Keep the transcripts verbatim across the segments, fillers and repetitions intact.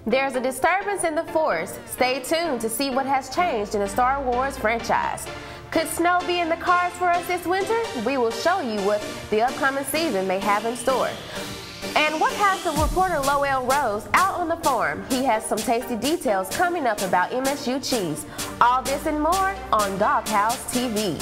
There's a disturbance in the Force. Stay tuned to see what has changed in the Star Wars franchise. Could snow be in the cards for us this winter? We will show you what the upcoming season may have in store. And what has the reporter Lowell Rose out on the farm? He has some tasty details coming up about M S U cheese. All this and more on Doghouse T V.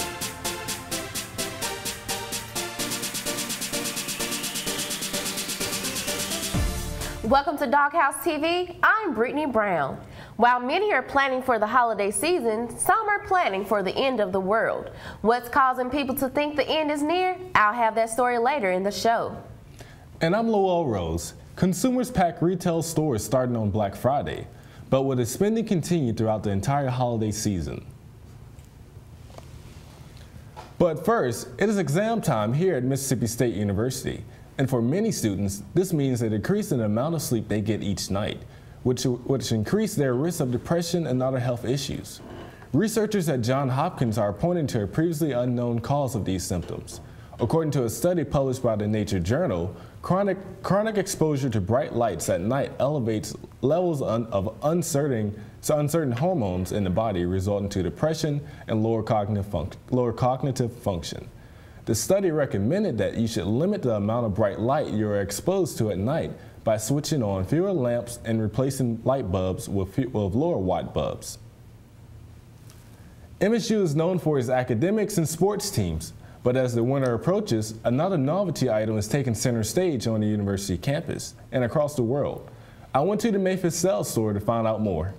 Welcome to Doghouse T V. I'm Brittany Brown. While many are planning for the holiday season, some are planning for the end of the world. What's causing people to think the end is near? I'll have that story later in the show. And I'm Lowell Rose. Consumers pack retail stores starting on Black Friday, but will the spending continue throughout the entire holiday season? But first, it is exam time here at Mississippi State University. And for many students, this means a decrease in the amount of sleep they get each night, which, which increase their risk of depression and other health issues. Researchers at Johns Hopkins are pointing to a previously unknown cause of these symptoms. According to a study published by the Nature Journal, chronic, chronic exposure to bright lights at night elevates levels of uncertain, uncertain hormones in the body, resulting to depression and lower cognitive, func lower cognitive function. The study recommended that you should limit the amount of bright light you are exposed to at night by switching on fewer lamps and replacing light bulbs with, with lower watt bulbs. M S U is known for its academics and sports teams, but as the winter approaches, another novelty item is taking center stage on the university campus and across the world. I went to the Mayfield Cell store to find out more.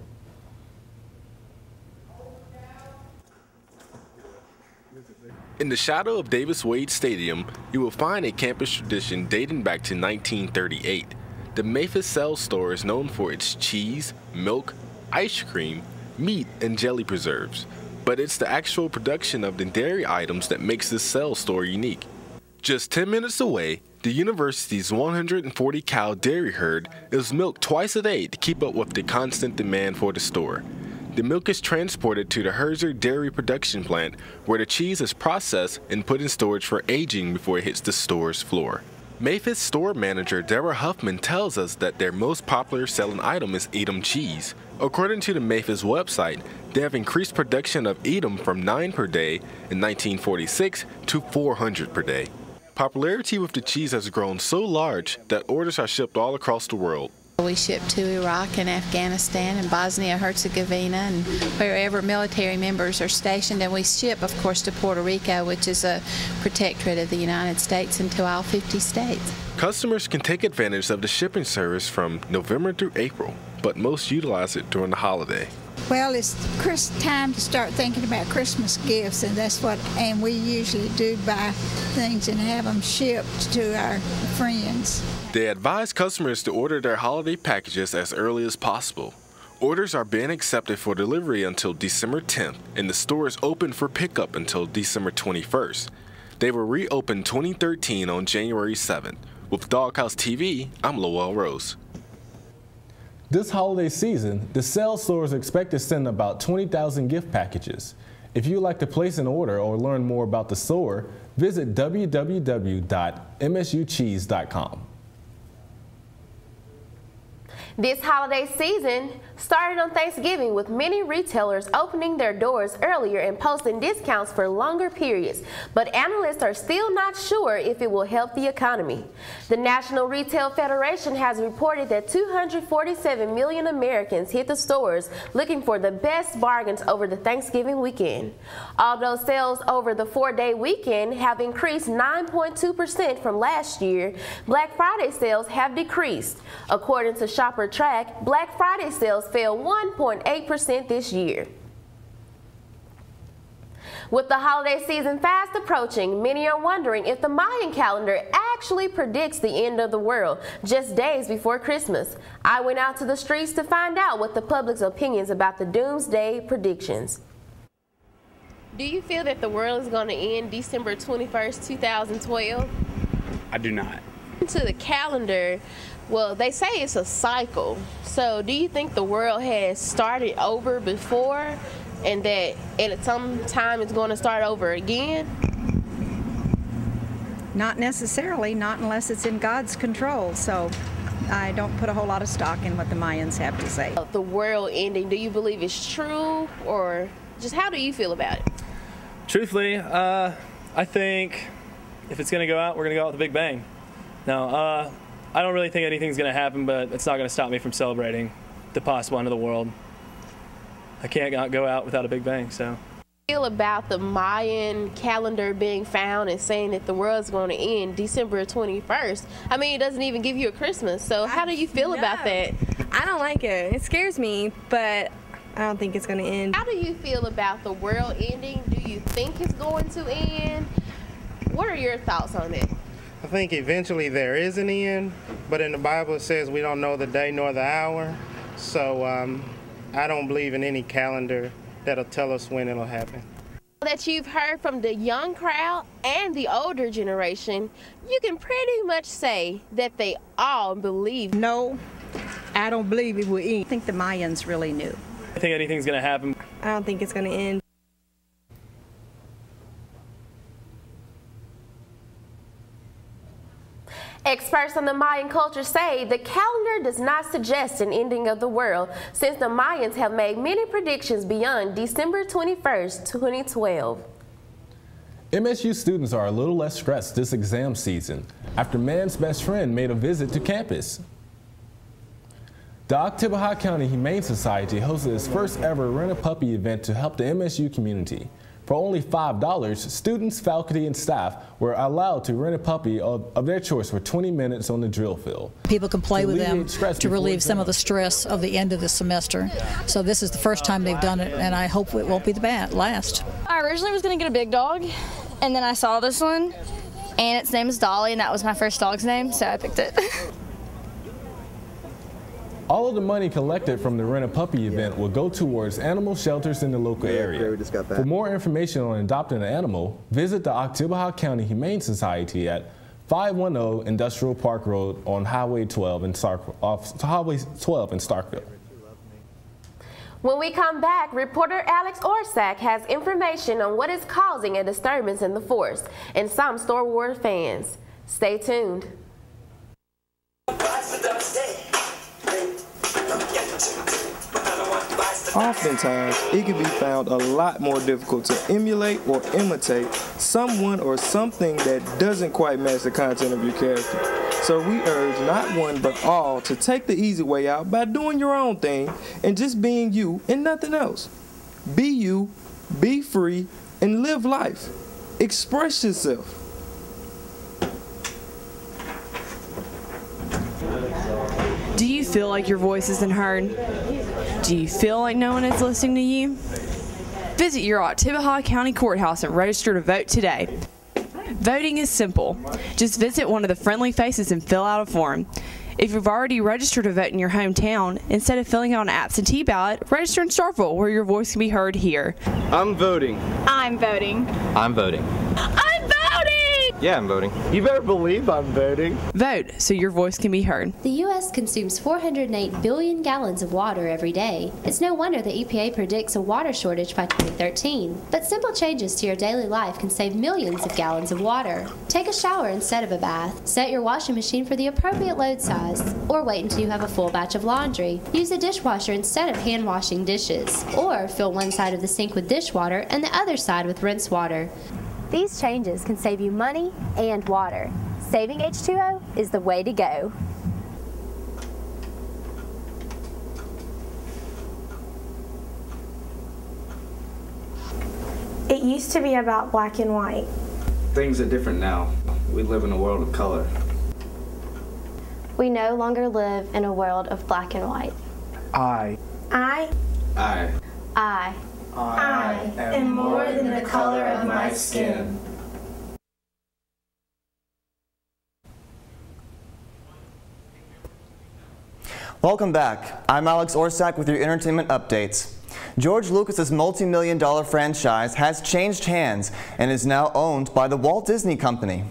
In the shadow of Davis Wade Stadium, you will find a campus tradition dating back to nineteen thirty-eight. The Mayfield Cell store is known for its cheese, milk, ice cream, meat, and jelly preserves. But it's the actual production of the dairy items that makes this Cell store unique. Just ten minutes away, the university's one hundred forty cow dairy herd is milked twice a day to keep up with the constant demand for the store. The milk is transported to the Herzer Dairy Production Plant, where the cheese is processed and put in storage for aging before it hits the store's floor. Mayfield's store manager Deborah Huffman tells us that their most popular selling item is Edam cheese. According to the Mayfield's website, they have increased production of Edam from nine per day in nineteen forty-six to four hundred per day. Popularity with the cheese has grown so large that orders are shipped all across the world. We ship to Iraq and Afghanistan and Bosnia-Herzegovina and wherever military members are stationed, and we ship, of course, to Puerto Rico, which is a protectorate of the United States, and to all fifty states. Customers can take advantage of the shipping service from November through April, but most utilize it during the holiday. Well, it's time to start thinking about Christmas gifts, and that's what, and we usually do buy things and have them shipped to our friends. They advise customers to order their holiday packages as early as possible. Orders are being accepted for delivery until December tenth, and the store is open for pickup until December twenty-first. They will reopen twenty thirteen on January seventh. With Doghouse T V, I'm Lowell Rose. This holiday season, the Cell store is expected to send about twenty thousand gift packages. If you'd like to place an order or learn more about the store, visit w w w dot m s u cheese dot com. This holiday season started on Thanksgiving, with many retailers opening their doors earlier and posting discounts for longer periods, but analysts are still not sure if it will help the economy. The National Retail Federation has reported that two hundred forty-seven million Americans hit the stores looking for the best bargains over the Thanksgiving weekend. Although sales over the four-day weekend have increased nine point two percent from last year, Black Friday sales have decreased. According to Shopper Track, Black Friday sales fell one point eight percent this year. With the holiday season fast approaching, many are wondering if the Mayan calendar actually predicts the end of the world just days before Christmas. I went out to the streets to find out what the public's opinions about the doomsday predictions. Do you feel that the world is going to end December twenty-first, two thousand twelve? I do not. To the calendar, well, they say it's a cycle. So do you think the world has started over before and that at some time it's going to start over again? Not necessarily, not unless it's in God's control. So I don't put a whole lot of stock in what the Mayans have to say. The world ending, do you believe it's true, or just how do you feel about it? Truthfully, uh, I think if it's going to go out, we're going to go out with a big bang. Now, uh, I don't really think anything's going to happen, but it's not going to stop me from celebrating the possible end of the world. I can't go out without a big bang, so. Feel about the Mayan calendar being found and saying that the world's going to end December twenty-first. I mean, it doesn't even give you a Christmas. So how do you feel no, about that? I don't like it. It scares me, but I don't think it's going to end. How do you feel about the world ending? Do you think it's going to end? What are your thoughts on it? I think eventually there is an end, but in the Bible it says we don't know the day nor the hour. So um, I don't believe in any calendar that'll tell us when it'll happen. That you've heard from the young crowd and the older generation, you can pretty much say that they all believe. No, I don't believe it will end. I think the Mayans really knew. I think anything's going to happen. I don't think it's going to end. Experts on the Mayan culture say the calendar does not suggest an ending of the world, since the Mayans have made many predictions beyond December twenty-first, twenty twelve. M S U students are a little less stressed this exam season after man's best friend made a visit to campus. The Oktibbeha County Humane Society hosted its first ever Rent-A-Puppy event to help the M S U community. For only five dollars, students, faculty, and staff were allowed to rent a puppy of, of their choice for twenty minutes on the drill field. People can play with them to relieve some of the stress of the end of the semester. So this is the first time they've done it, and I hope it won't be the bad last. I originally was going to get a big dog, and then I saw this one, and its name is Dolly, and that was my first dog's name, so I picked it. All of the money collected from the Rent-A-Puppy event will go towards animal shelters in the local area. For more information on adopting an animal, visit the Oktibbeha County Humane Society at five one zero Industrial Park Road on Highway twelve in Stark, off Highway twelve in Starkville. When we come back, reporter Alex Orsak has information on what is causing a disturbance in the forest and some Star Wars fans. Stay tuned. Oftentimes, it can be found a lot more difficult to emulate or imitate someone or something that doesn't quite match the content of your character. So we urge not one but all to take the easy way out by doing your own thing and just being you and nothing else. Be you, be free, and live life. Express yourself. Do you feel like your voice isn't heard? Do you feel like no one is listening to you? Visit your Oktibbeha County Courthouse and register to vote today. Voting is simple. Just visit one of the friendly faces and fill out a form. If you've already registered to vote in your hometown, instead of filling out an absentee ballot, register in Starkville where your voice can be heard here. I'm voting. I'm voting. I'm voting. I'm voting! Yeah, I'm voting. You better believe I'm voting. Vote so your voice can be heard. The U S consumes four hundred eight billion gallons of water every day. It's no wonder the E P A predicts a water shortage by twenty thirteen. But simple changes to your daily life can save millions of gallons of water. Take a shower instead of a bath. Set your washing machine for the appropriate load size. Or wait until you have a full batch of laundry. Use a dishwasher instead of hand washing dishes. Or fill one side of the sink with dishwater and the other side with rinse water. These changes can save you money and water. Saving H two O is the way to go. It used to be about black and white. Things are different now. We live in a world of color. We no longer live in a world of black and white. I. I. I. I. I am more than the color of my skin. Welcome back. I'm Alex Orsak with your entertainment updates. George Lucas's multi-million dollar franchise has changed hands and is now owned by the Walt Disney Company.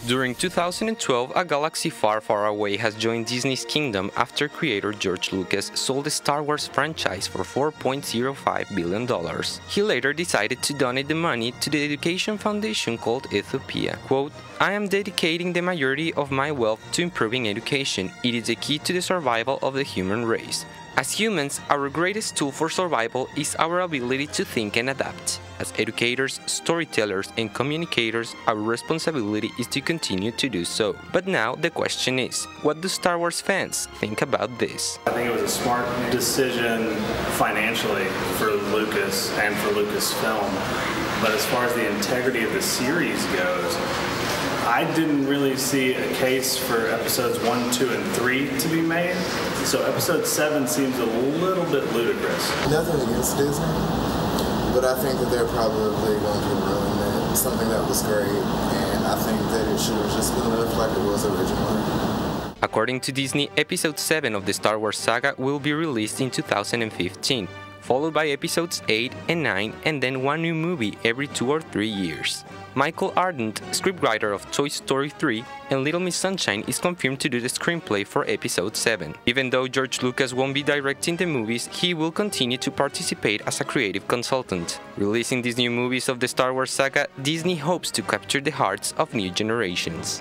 During two thousand twelve, a galaxy far, far away has joined Disney's kingdom after creator George Lucas sold the Star Wars franchise for four point zero five billion dollars. He later decided to donate the money to the education foundation called Ethiopia. Quote, "I am dedicating the majority of my wealth to improving education. It is the key to the survival of the human race. As humans, our greatest tool for survival is our ability to think and adapt. As educators, storytellers, and communicators, our responsibility is to continue to do so." But now the question is, what do Star Wars fans think about this? I think it was a smart decision financially for Lucas and for Lucasfilm. But as far as the integrity of the series goes, I didn't really see a case for episodes one, two, and three to be made. So episode seven seems a little bit ludicrous. Nothing against Disney, but I think that they're probably going to ruin it. Something that was great, and I think that it should have just been left like it was originally. According to Disney, episode seven of the Star Wars saga will be released in two thousand fifteen, followed by episodes eight and nine, and then one new movie every two or three years. Michael Ardent, scriptwriter of Toy Story three and Little Miss Sunshine, is confirmed to do the screenplay for episode seven. Even though George Lucas won't be directing the movies, he will continue to participate as a creative consultant. Releasing these new movies of the Star Wars saga, Disney hopes to capture the hearts of new generations.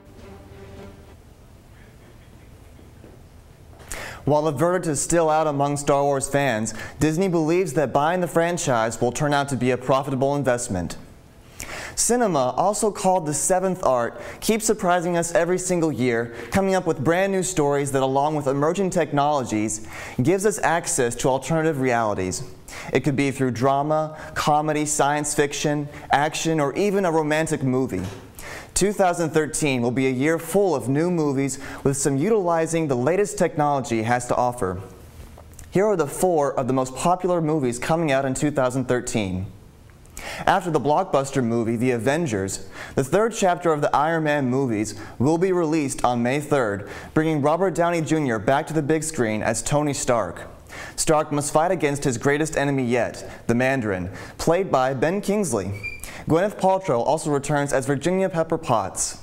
While the verdict is still out among Star Wars fans, Disney believes that buying the franchise will turn out to be a profitable investment. Cinema, also called the seventh art, keeps surprising us every single year, coming up with brand new stories that, along with emerging technologies, gives us access to alternative realities. It could be through drama, comedy, science fiction, action, or even a romantic movie. two thousand thirteen will be a year full of new movies, with some utilizing the latest technology has to offer. Here are the four of the most popular movies coming out in two thousand thirteen. After the blockbuster movie The Avengers, the third chapter of the Iron Man movies will be released on May third, bringing Robert Downey Junior back to the big screen as Tony Stark. Stark must fight against his greatest enemy yet, the Mandarin, played by Ben Kingsley. Gwyneth Paltrow also returns as Virginia Pepper Potts.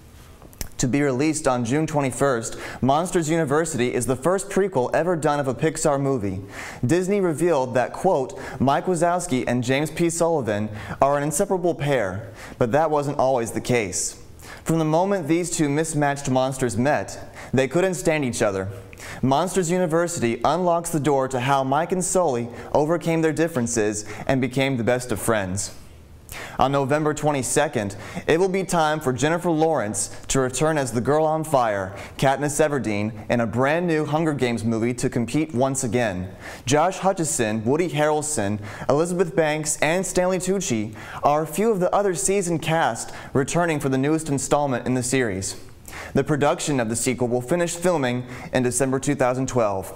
To be released on June twenty-first, Monsters University is the first prequel ever done of a Pixar movie. Disney revealed that, quote, "Mike Wazowski and James P. Sullivan are an inseparable pair," but that wasn't always the case. From the moment these two mismatched monsters met, they couldn't stand each other. Monsters University unlocks the door to how Mike and Sully overcame their differences and became the best of friends. On November twenty-second, it will be time for Jennifer Lawrence to return as the girl on fire, Katniss Everdeen, in a brand new Hunger Games movie to compete once again. Josh Hutcherson, Woody Harrelson, Elizabeth Banks, and Stanley Tucci are a few of the other seasoned cast returning for the newest installment in the series. The production of the sequel will finish filming in December two thousand twelve.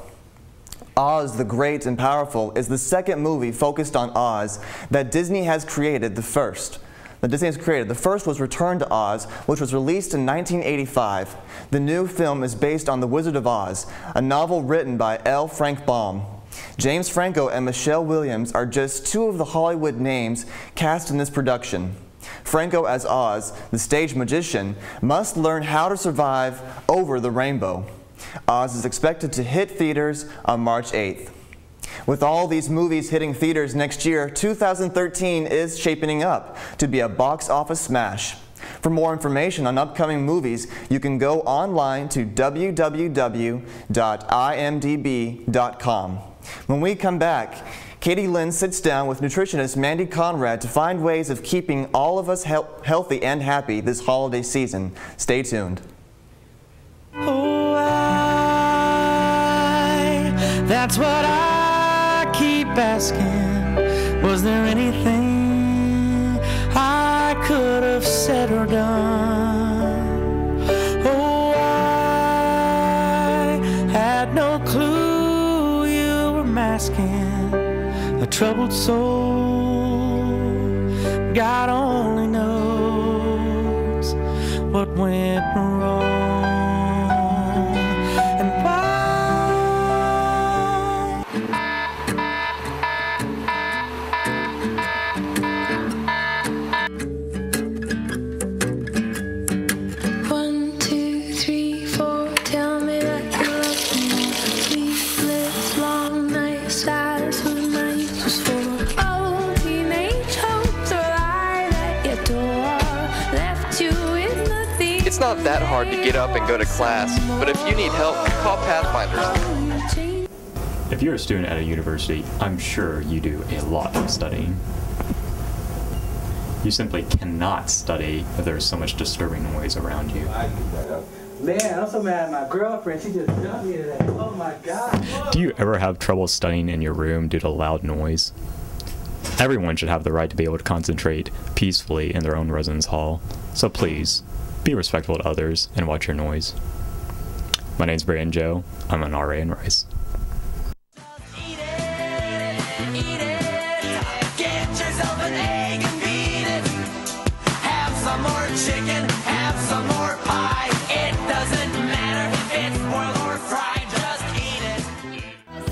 Oz the Great and Powerful is the second movie focused on Oz that Disney has created. The first. That Disney has created. The first was Return to Oz, which was released in nineteen eighty-five. The new film is based on The Wizard of Oz, a novel written by L. Frank Baum. James Franco and Michelle Williams are just two of the Hollywood names cast in this production. Franco as Oz, the stage magician, must learn how to survive over the rainbow. Oz is expected to hit theaters on March eighth. With all these movies hitting theaters next year, two thousand thirteen is shaping up to be a box office smash. For more information on upcoming movies, you can go online to w w w dot i m d b dot com. When we come back, Katie Lynn sits down with nutritionist Mandy Conrad to find ways of keeping all of us he- healthy and happy this holiday season. Stay tuned. Oh, I, that's what I keep asking. Was there anything I could have said or done? Oh, I had no clue you were masking a troubled soul. God only knows what went wrong. It's not that hard to get up and go to class, but if you need help, call Pathfinders. If you're a student at a university, I'm sure you do a lot of studying. You simply cannot study if there's so much disturbing noise around you. Man, I'm so mad at my girlfriend. She just dumped me today. Oh my God. Do you ever have trouble studying in your room due to loud noise? Everyone should have the right to be able to concentrate peacefully in their own residence hall. So please, be respectful to others and watch your noise. My name's Brandon Joe. I'm an R A in Rice. Chicken, have some more pie. It doesn't matter if it's boiled or fried, just eat it.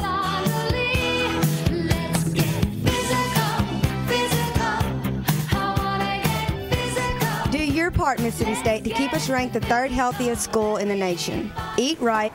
Let's get physical, physical. I wanna get physical. Do your part, Mississippi State, to keep us ranked the third healthiest school in the nation. Eat right.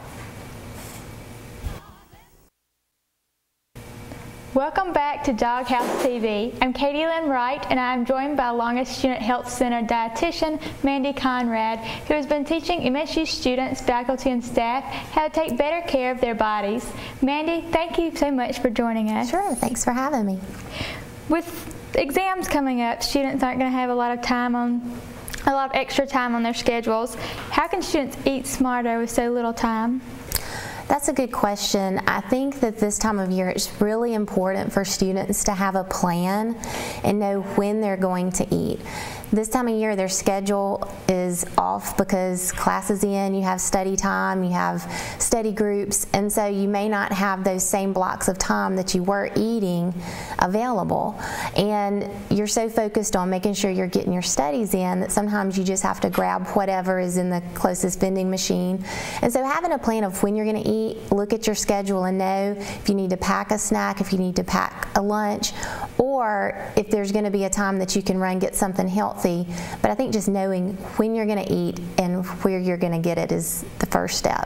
Welcome back to Doghouse T V. I'm Katie Lynn Wright, and I'm joined by Longest Student Health Center dietitian Mandy Conrad, who has been teaching M S U students, faculty, and staff how to take better care of their bodies. Mandy, thank you so much for joining us. Sure, thanks for having me. With exams coming up, students aren't going to have a lot of time on, a lot of extra time on their schedules. How can students eat smarter with so little time? That's a good question. I think that this time of year it's really important for students to have a plan and know when they're going to eat. This time of year their schedule is off because class is in, you have study time, you have study groups, and so you may not have those same blocks of time that you were eating available. And you're so focused on making sure you're getting your studies in that sometimes you just have to grab whatever is in the closest vending machine. And so having a plan of when you're going to eat, look at your schedule and know if you need to pack a snack, if you need to pack a lunch, or if there's going to be a time that you can run get something healthy. But I think just knowing when you're going to eat and where you're going to get it is the first step.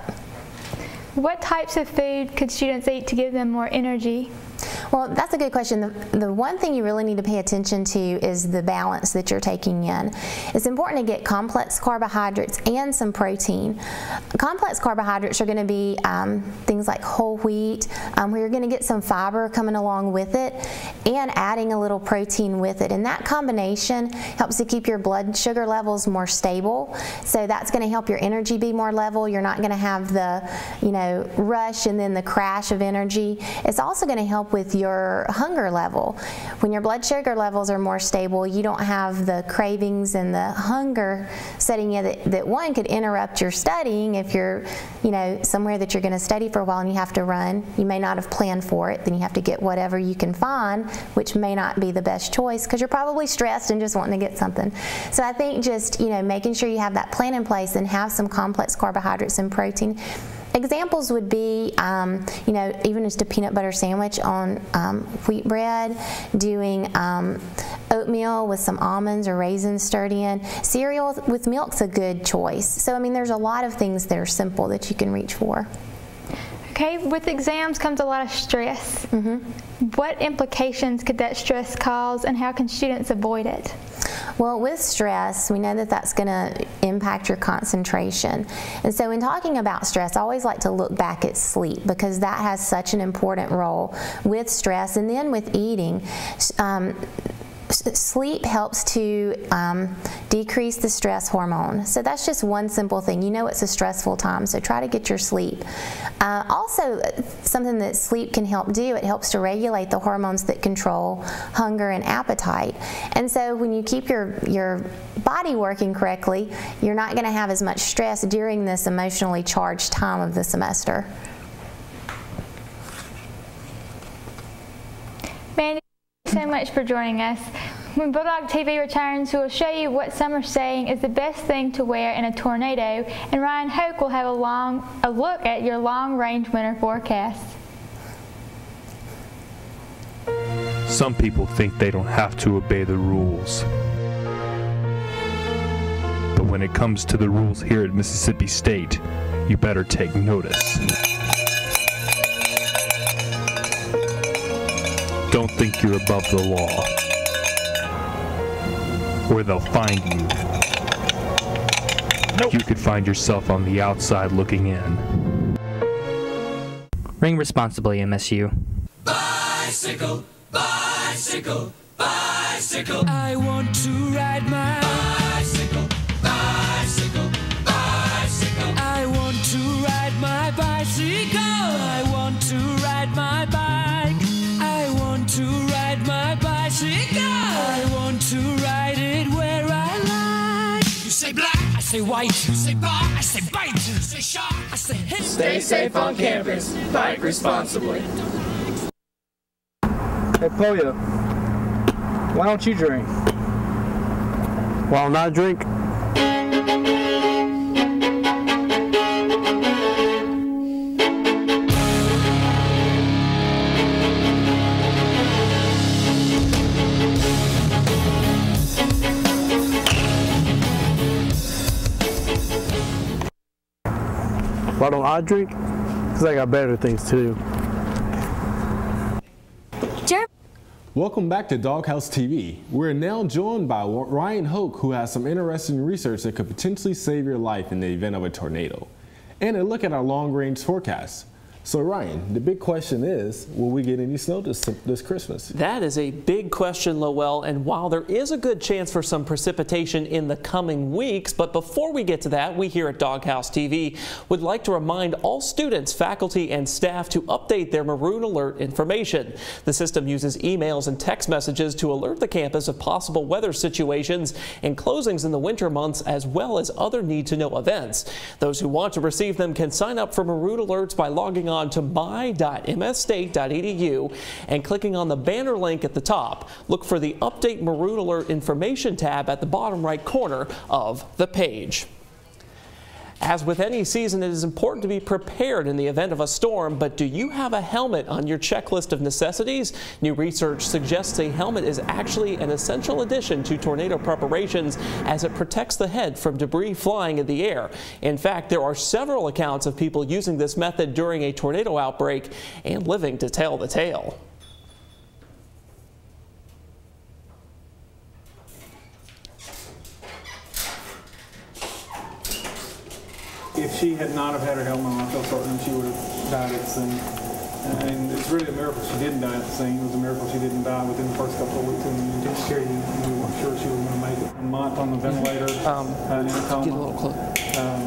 What types of food could students eat to give them more energy? Well, that's a good question. The, the one thing you really need to pay attention to is the balance that you're taking in. It's important to get complex carbohydrates and some protein. Complex carbohydrates are going to be um, things like whole wheat, um, where you're going to get some fiber coming along with it, and adding a little protein with it. And that combination helps to keep your blood sugar levels more stable. So that's going to help your energy be more level. You're not going to have the, you know, rush and then the crash of energy. It's also going to help with your hunger level. When your blood sugar levels are more stable, you don't have the cravings and the hunger setting in that, that one could interrupt your studying. If you're, you know, somewhere that you're going to study for a while and you have to run, you may not have planned for it, then you have to get whatever you can find, which may not be the best choice because you're probably stressed and just wanting to get something. So I think just, you know, making sure you have that plan in place and have some complex carbohydrates and protein. Examples would be, um, you know, even just a peanut butter sandwich on um, wheat bread, doing um, oatmeal with some almonds or raisins stirred in. Cereal with milk's a good choice. So, I mean, there's a lot of things that are simple that you can reach for. Okay, with exams comes a lot of stress. Mm-hmm. What implications could that stress cause, and how can students avoid it? Well, with stress, we know that that's going to impact your concentration. And so in talking about stress, I always like to look back at sleep because that has such an important role with stress. And then with eating, um, sleep helps to um, decrease the stress hormone. So that's just one simple thing. You know it's a stressful time, so try to get your sleep. Uh, also, something that sleep can help do, it helps to regulate the hormones that control hunger and appetite. And so when you keep your, your body working correctly, you're not going to have as much stress during this emotionally charged time of the semester. Mandy, thank you so much for joining us. When Bulldog T V returns, we will show you what some are saying is the best thing to wear in a tornado, and Ryan Hoke will have a, long, a look at your long-range winter forecast. Some people think they don't have to obey the rules. But when it comes to the rules here at Mississippi State, you better take notice. Don't think you're above the law, or they'll find you you could find yourself on the outside looking in. Ring responsibly, M S U. Bicycle, bicycle, bicycle. I want to ride my bicycle, bicycle, bicycle. I want to ride my bicycle. I want to ride my bike. I want to ride my bicycle. I want to ride it where I like. You say black, I say white. You say bar, I say bite. You say shark, I say hit. Stay safe on campus. Bike responsibly. Hey, Polio, why don't you drink? Why don't I drink? Why don't I drink? Because I got better things to do. Welcome back to Doghouse T V. We're now joined by Ryan Hoke, who has some interesting research that could potentially save your life in the event of a tornado, and a look at our long-range forecast. So Ryan, the big question is, will we get any snow this, this Christmas? That is a big question, Lowell, and while there is a good chance for some precipitation in the coming weeks, but before we get to that, we here at Doghouse T V would like to remind all students, faculty, and staff to update their Maroon Alert information. The system uses emails and text messages to alert the campus of possible weather situations and closings in the winter months, as well as other need-to-know events. Those who want to receive them can sign up for Maroon Alerts by logging on to my dot m s state dot e d u and clicking on the banner link at the top. Look for the Update Maroon Alert Information tab at the bottom right corner of the page. As with any season, it is important to be prepared in the event of a storm, but do you have a helmet on your checklist of necessities? New research suggests a helmet is actually an essential addition to tornado preparations as it protects the head from debris flying in the air. In fact, there are several accounts of people using this method during a tornado outbreak and living to tell the tale. If she had not have had her helmet on, I feel certain she would have died at the scene. And it's really a miracle she didn't die at the scene. It was a miracle she didn't die within the first couple of weeks in the intensive care unit. We weren't sure she was going to make it. A month on the ventilator, um, uh, in a coma. Get a little close. Um,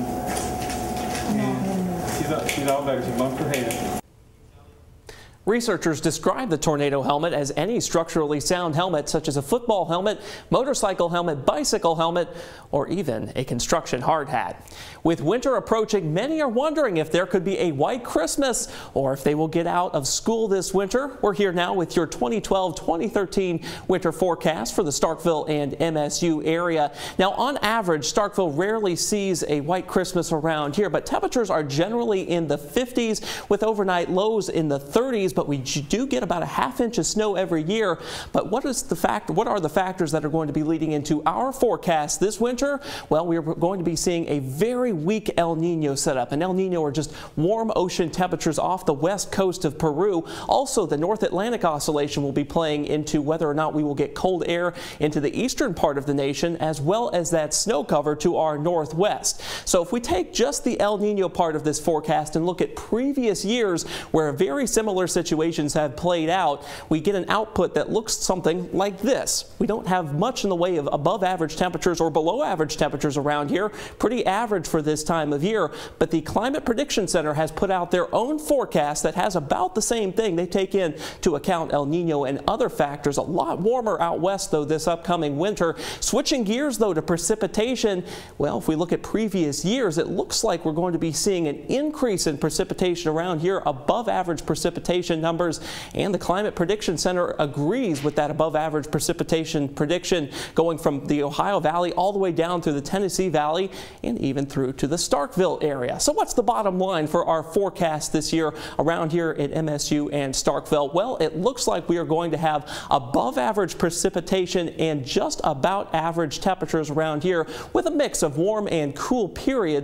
and she's, she's all better. She bumped her head. Researchers describe the tornado helmet as any structurally sound helmet, such as a football helmet, motorcycle helmet, bicycle helmet, or even a construction hard hat. With winter approaching, many are wondering if there could be a white Christmas or if they will get out of school this winter. We're here now with your twenty twelve twenty thirteen winter forecast for the Starkville and M S U area. Now, on average, Starkville rarely sees a white Christmas around here, but temperatures are generally in the fifties with overnight lows in the thirties. But we do get about a half inch of snow every year. But what is the fact? What are the factors that are going to be leading into our forecast this winter? Well, we're going to be seeing a very weak El Nino setup. And El Nino are just warm ocean temperatures off the west coast of Peru. Also, the North Atlantic Oscillation will be playing into whether or not we will get cold air into the eastern part of the nation, as well as that snow cover to our northwest. So if we take just the El Nino part of this forecast and look at previous years where very similar situations have played out, we get an output that looks something like this. We don't have much in the way of above average temperatures or below average temperatures around here. Pretty average for this time of year, but the Climate Prediction Center has put out their own forecast that has about the same thing. They take into account El Nino and other factors. A lot warmer out west, though, this upcoming winter. Switching gears, though, to precipitation, well, if we look at previous years, it looks like we're going to be seeing an increase in precipitation around here, above average precipitation numbers, and the Climate Prediction Center agrees with that above average precipitation prediction, going from the Ohio Valley all the way down through the Tennessee Valley and even through to the Starkville area. So what's the bottom line for our forecast this year around here at M S U and Starkville? Well, it looks like we are going to have above average precipitation and just about average temperatures around here, with a mix of warm and cool periods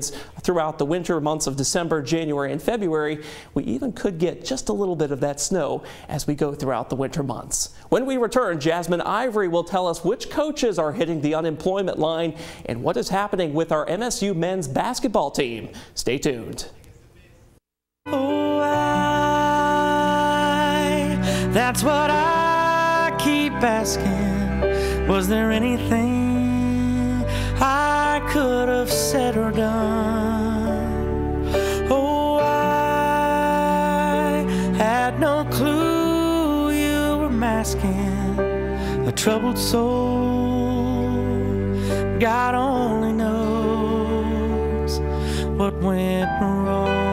Throughout the winter months of December, January, and February, we even could get just a little bit of that snow as we go throughout the winter months. When we return, Jasmine Ivory will tell us which coaches are hitting the unemployment line and what is happening with our M S U men's basketball team. Stay tuned. Oh, I, that's what I keep asking. Was there anything I could have said or done? Oh, I had no clue you were masking a troubled soul. God only knows what went wrong.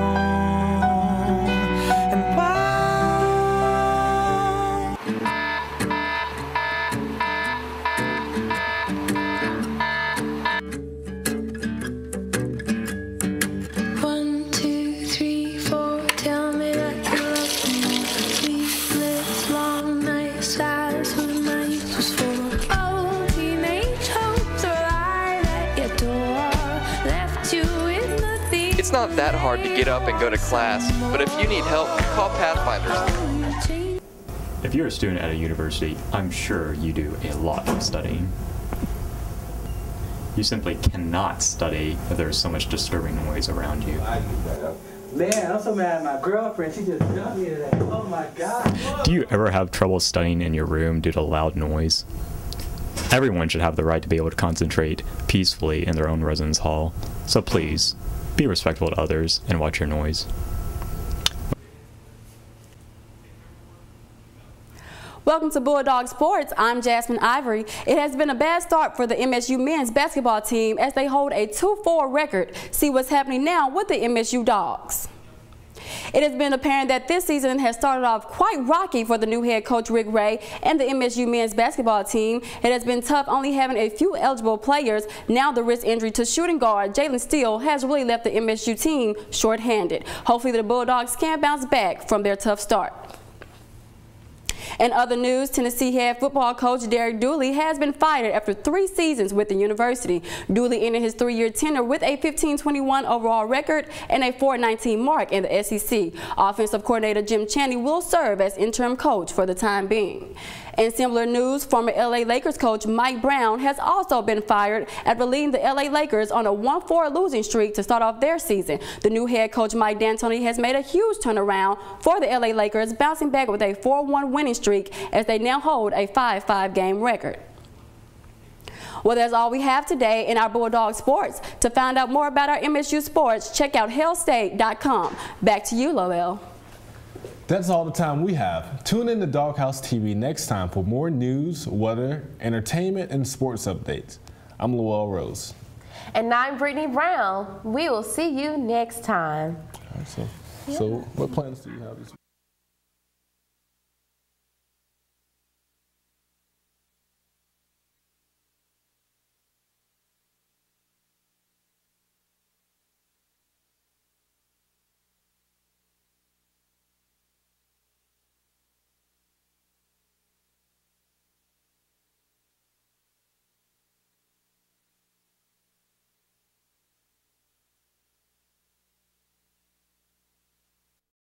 It's not that hard to get up and go to class, but if you need help, call Pathfinders. If you're a student at a university, I'm sure you do a lot of studying. You simply cannot study if there's so much disturbing noise around you. Man, I'm so mad at my girlfriend. She just dumped me today. Oh my God. Do you ever have trouble studying in your room due to loud noise? Everyone should have the right to be able to concentrate peacefully in their own residence hall. So please, be respectful to others and watch your noise. Welcome to Bulldog Sports. I'm Jasmine Ivory. It has been a bad start for the M S U men's basketball team as they hold a two four record. See what's happening now with the M S U Dogs. It has been apparent that this season has started off quite rocky for the new head coach Rick Ray and the M S U men's basketball team. It has been tough only having a few eligible players. Now the wrist injury to shooting guard Jalen Steele has really left the M S U team short-handed. Hopefully the Bulldogs can bounce back from their tough start. In other news, Tennessee head football coach Derek Dooley has been fired after three seasons with the university. Dooley ended his three-year tenure with a fifteen twenty-one overall record and a four nineteen mark in the S E C. Offensive coordinator Jim Chaney will serve as interim coach for the time being. In similar news, former L A Lakers coach Mike Brown has also been fired after leading the L A Lakers on a one four losing streak to start off their season. The new head coach Mike D'Antoni has made a huge turnaround for the L A Lakers, bouncing back with a four one winning streak as they now hold a five five game record. Well, that's all we have today in our Bulldog Sports. To find out more about our M S U sports, check out hell state dot com. Back to you, Lowell. That's all the time we have. Tune in to Doghouse T V next time for more news, weather, entertainment, and sports updates. I'm Lowell Rose. And I'm Brittany Brown. We will see you next time. All right, so, so what plans do you have this week?